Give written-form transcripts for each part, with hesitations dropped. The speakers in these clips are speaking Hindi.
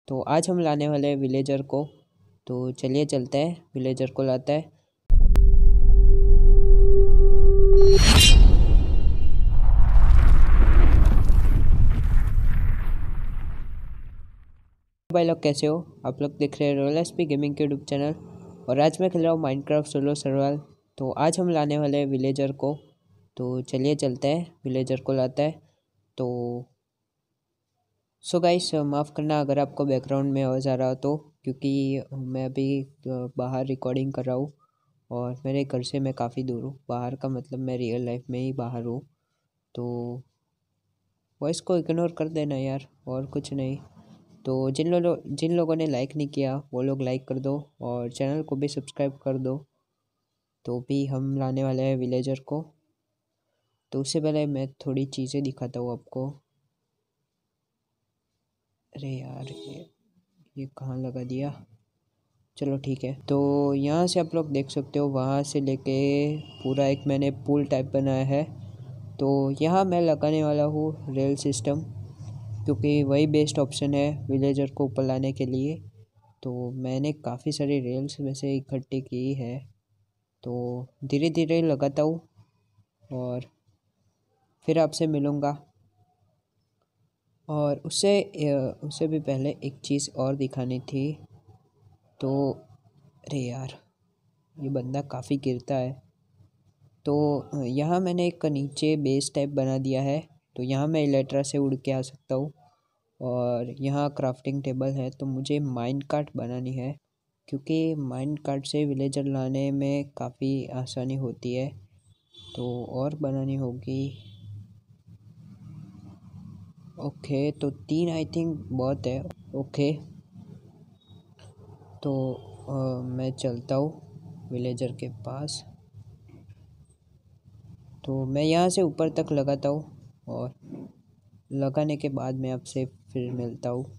तो आज हम लाने वाले हैं विलेजर को। तो चलिए चलते हैं, विलेजर को लाते हैं। भाई लोग कैसे हो? आप लोग देख रहे हैं रॉयल एसपी गेमिंग के यूट्यूब चैनल और आज मैं खेल रहा हूँ माइनक्राफ्ट सोलो सर्वाइवल। तो आज हम लाने वाले हैं विलेजर को। तो चलिए चलते हैं, विलेजर को लाते हैं। तो सो गाइस, माफ़ करना अगर आपको बैकग्राउंड में आवाज़ आ रहा हो तो, क्योंकि मैं अभी बाहर रिकॉर्डिंग कर रहा हूँ और मेरे घर से मैं काफ़ी दूर हूँ। बाहर का मतलब मैं रियल लाइफ में ही बाहर हूँ। तो वॉइस को इग्नोर कर देना यार, और कुछ नहीं। तो जिन लोगों ने लाइक नहीं किया वो लोग लाइक कर दो और चैनल को भी सब्सक्राइब कर दो। तो भी हम लाने वाले हैं विलेजर को। तो उससे पहले मैं थोड़ी चीज़ें दिखाता हूँ आपको। अरे यार, ये कहाँ लगा दिया? चलो ठीक है। तो यहाँ से आप लोग देख सकते हो, वहाँ से लेके पूरा एक मैंने पुल टाइप बनाया है। तो यहाँ मैं लगाने वाला हूँ रेल सिस्टम, क्योंकि वही बेस्ट ऑप्शन है विलेजर को ऊपर लाने के लिए। तो मैंने काफ़ी सारी रेल्स वैसे इकट्ठी की है, तो धीरे धीरे लगाता हूँ और फिर आपसे मिलूँगा। और उससे भी पहले एक चीज़ और दिखानी थी। तो अरे यार, ये बंदा काफ़ी गिरता है। तो यहाँ मैंने एक नीचे बेस टाइप बना दिया है। तो यहाँ मैं इलेक्ट्रा से उड़ के आ सकता हूँ और यहाँ क्राफ्टिंग टेबल है। तो मुझे माइन कार्ट बनानी है, क्योंकि माइन कार्ट से विलेजर लाने में काफ़ी आसानी होती है। तो और बनानी होगी। ओके, तो 3 आई थिंक बहुत है। ओके, तो मैं चलता हूँ विलेजर के पास। तो मैं यहाँ से ऊपर तक लगाता हूँ और लगाने के बाद मैं आपसे फिर मिलता हूँ।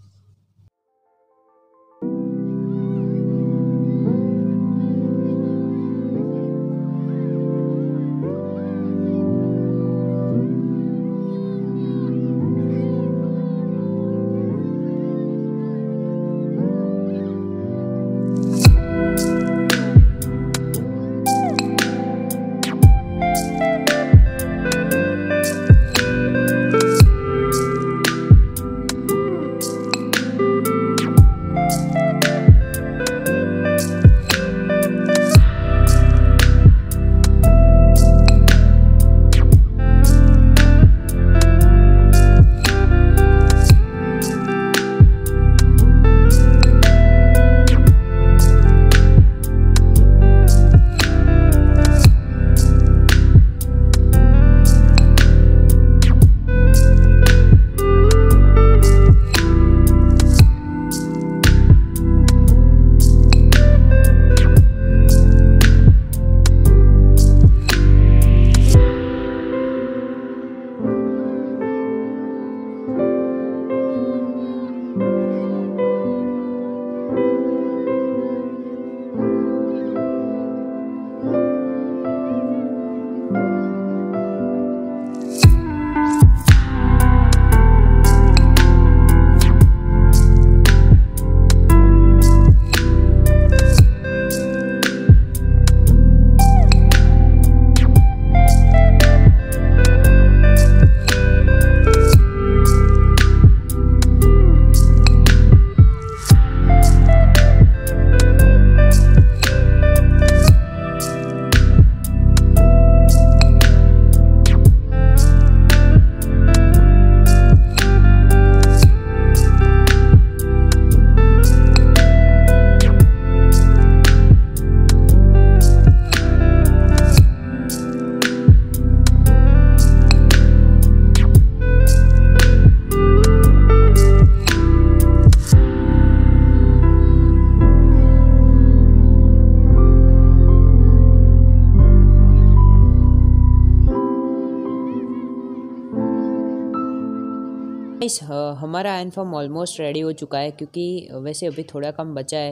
गाइस, हमारा आयरन फॉर्म ऑलमोस्ट रेडी हो चुका है, क्योंकि वैसे अभी थोड़ा कम बचा है।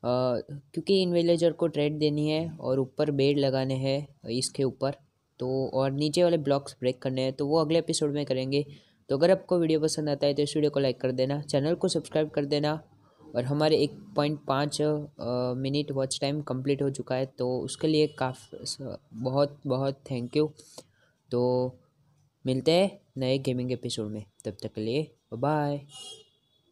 क्योंकि इन विलेजर को ट्रेड देनी है और ऊपर बेड लगाने हैं इसके ऊपर। तो और नीचे वाले ब्लॉक्स ब्रेक करने हैं, तो वो अगले एपिसोड में करेंगे। तो अगर आपको वीडियो पसंद आता है तो इस वीडियो को लाइक कर देना, चैनल को सब्सक्राइब कर देना और हमारे 1.5 मिनट वॉच टाइम कंप्लीट हो चुका है, तो उसके लिए बहुत बहुत थैंक यू। तो मिलते हैं नए गेमिंग एपिसोड में, तब तक के लिए बाय बाय।